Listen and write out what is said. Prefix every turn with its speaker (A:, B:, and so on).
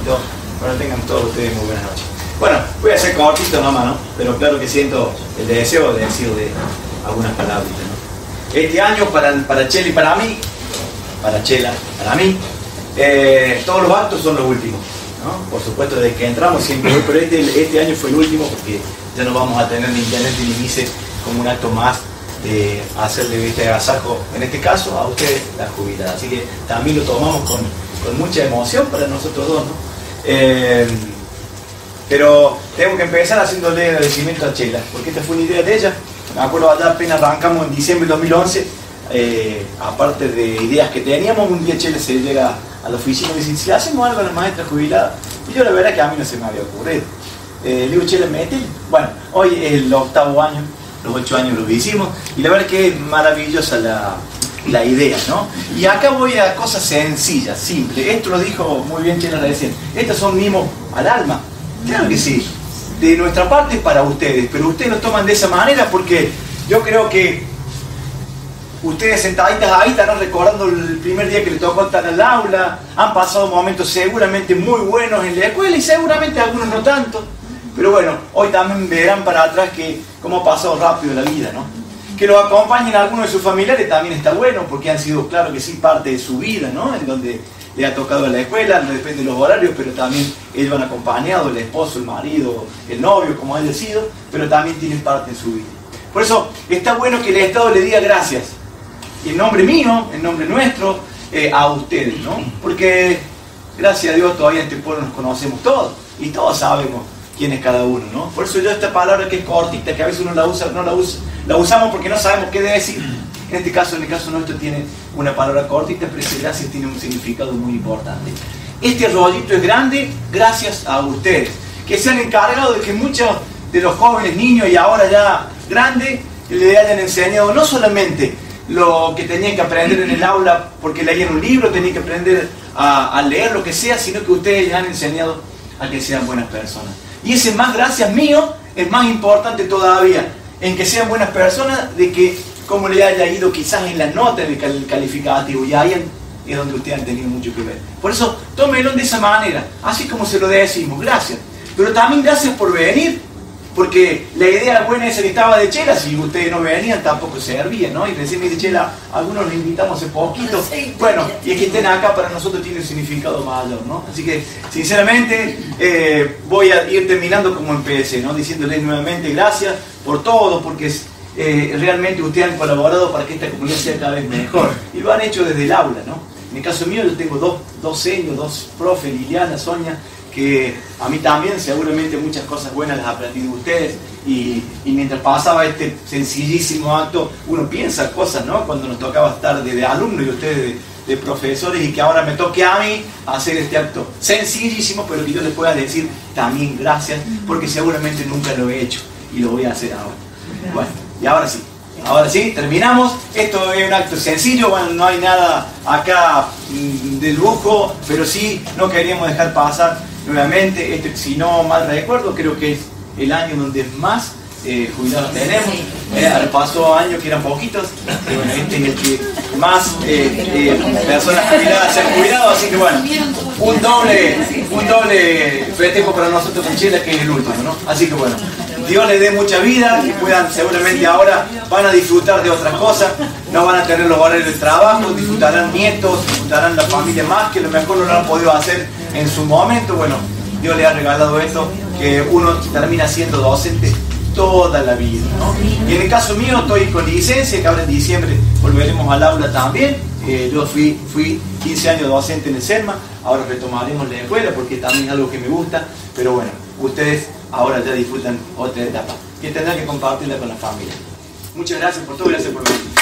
A: besito. Bueno, tengan todos ustedes muy buenas noches. Bueno, voy a ser cortito nomás, ¿no? Pero claro que siento el deseo de decirle algunas palabras, ¿no? Este año para Chela y para mí, para Chela, para mí, todos los actos son los últimos, ¿no? Por supuesto, desde que entramos siempre, pero este año fue el último porque ya no vamos a tener ni internet ni MICE como un acto más de hacerle este agasajo, en este caso a usted la jubilada. Así que también lo tomamos con mucha emoción para nosotros dos, ¿no? Pero tengo que empezar haciéndole agradecimiento a Chela, porque esta fue una idea de ella. Me acuerdo allá apenas arrancamos en diciembre de 2011, aparte de ideas que teníamos, un día Chela se llega a la oficina y dice, si hacemos algo a la maestra jubilada, y yo la verdad que a mí no se me había ocurrido. Le digo, Chela, mete. Bueno, hoy es el 8º año, los 8 años los hicimos, y la verdad que es maravillosa la idea, ¿no? Y acá voy a cosas sencillas, simples. Esto lo dijo muy bien Chela recién. Estos son mimos al alma. Claro que sí. De nuestra parte para ustedes, pero ustedes lo toman de esa manera porque yo creo que ustedes sentaditas ahí están recordando el primer día que les tocó estar al aula, han pasado momentos seguramente muy buenos en la escuela y seguramente algunos no tanto, pero bueno, hoy también verán para atrás que cómo ha pasado rápido la vida, ¿no? Que los acompañen a algunos de sus familiares también está bueno porque han sido, claro que sí, parte de su vida, ¿no? En donde le ha tocado a la escuela, no depende de los horarios, pero también ellos han acompañado, el esposo, el marido, el novio, como haya sido, pero también tienen parte en su vida. Por eso está bueno que el Estado le diga gracias, y en nombre mío, en nombre nuestro, a ustedes, ¿no? Porque gracias a Dios todavía en este pueblo nos conocemos todos, y todos sabemos quién es cada uno, ¿no? Por eso yo esta palabra que es cortita, que a veces uno la usamos porque no sabemos qué decir. En el caso nuestro tiene una palabra cortita, pero ese gracias tiene un significado muy importante. Este rollito es grande gracias a ustedes, que se han encargado de que muchos de los jóvenes, niños y ahora ya grandes, le hayan enseñado no solamente lo que tenían que aprender en el aula porque leían un libro, tenían que aprender a leer lo que sea, sino que ustedes les han enseñado a que sean buenas personas. Y ese más gracias mío es más importante todavía, en que sean buenas personas, de que como le haya ido quizás en la nota del calificativo, y ahí es donde ustedes han tenido mucho que ver. Por eso, tómenlo de esa manera, así como se lo decimos, gracias. Pero también gracias por venir, porque la idea buena esa que estaba de Chela, si ustedes no venían tampoco servía, ¿no? Y recién me dice Chela, algunos los invitamos hace poquito. Bueno, y es que estén acá para nosotros tiene un significado mayor, ¿no? Así que, sinceramente, voy a ir terminando como empecé, ¿no? Diciéndoles nuevamente gracias por todo, porque realmente ustedes han colaborado para que esta comunidad sea cada vez mejor. Y lo han hecho desde el aula, ¿no? En el caso mío yo tengo dos seniors, dos profes, Liliana, Sonia, que a mí también seguramente muchas cosas buenas las aprendí de ustedes, y mientras pasaba este sencillísimo acto uno piensa cosas, ¿no? Cuando nos tocaba estar de alumnos y ustedes de profesores, y que ahora me toque a mí hacer este acto sencillísimo, pero que yo les pueda decir también gracias, porque seguramente nunca lo he hecho y lo voy a hacer ahora. Bueno, y ahora sí, terminamos. Esto es un acto sencillo, bueno, no hay nada acá de lujo, pero sí no queríamos dejar pasar nuevamente, si no mal recuerdo, creo que es el año donde más jubilados tenemos. Pasó años que eran poquitos, y bueno, este es el que más personas jubiladas se han jubilado, así que bueno, un doble festejo para nosotros en Chile, que es el último, ¿no? Así que bueno, Dios les dé mucha vida, que puedan, seguramente ahora van a disfrutar de otras cosas, no van a tener los horarios de trabajo, disfrutarán nietos, disfrutarán la familia más, que a lo mejor no lo han podido hacer en su momento. Bueno, Dios les ha regalado esto, que uno termina siendo docente toda la vida, ¿no? Y en el caso mío estoy con licencia, que ahora en diciembre volveremos al aula también. Yo fui 15 años docente en el CERMA, ahora retomaremos la escuela porque también es algo que me gusta, pero bueno, ustedes ahora ya disfrutan otra etapa que tendrán que compartirla con la familia. Muchas gracias por todo, gracias por venir.